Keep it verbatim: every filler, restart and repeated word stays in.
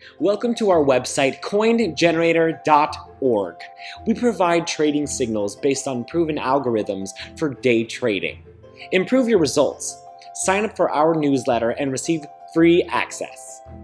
Welcome to our website, coin generator dot org. We provide trading signals based on proven algorithms for day trading. Improve your results. Sign up for our newsletter and receive free access.